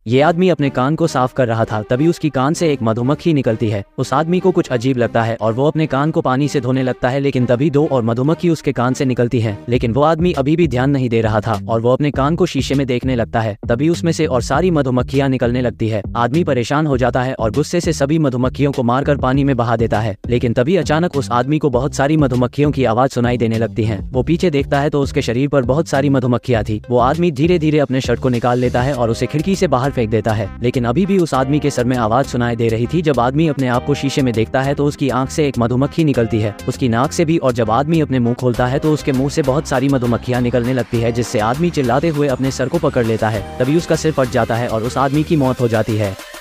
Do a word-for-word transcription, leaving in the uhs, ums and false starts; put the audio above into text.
ये आदमी अपने कान को साफ कर रहा था, तभी उसकी कान से एक मधुमक्खी निकलती है। उस आदमी को कुछ अजीब लगता है और वो अपने कान को पानी से धोने लगता है, लेकिन तभी दो और मधुमक्खी उसके कान से निकलती है। लेकिन वो आदमी अभी भी ध्यान नहीं दे रहा था और वो अपने कान को शीशे में देखने लगता है। तभी उसमें से और सारी मधुमक्खियां निकलने लगती है। आदमी परेशान हो जाता है और गुस्से से सभी मधुमक्खियों को मारकर पानी में बहा देता है। लेकिन तभी अचानक उस आदमी को बहुत सारी मधुमक्खियों की आवाज सुनाई देने लगती है। वो पीछे देखता है तो उसके शरीर पर बहुत सारी मधुमक्खियां थी। वो आदमी धीरे धीरे अपने शर्ट को निकाल लेता है और उसे खिड़की से बाहर फेंक देता है। लेकिन अभी भी उस आदमी के सर में आवाज सुनाई दे रही थी। जब आदमी अपने आप को शीशे में देखता है तो उसकी आंख से एक मधुमक्खी निकलती है, उसकी नाक से भी, और जब आदमी अपने मुंह खोलता है तो उसके मुंह से बहुत सारी मधुमक्खियां निकलने लगती है, जिससे आदमी चिल्लाते हुए अपने सर को पकड़ लेता है। तभी उसका सिर फट जाता है और उस आदमी की मौत हो जाती है।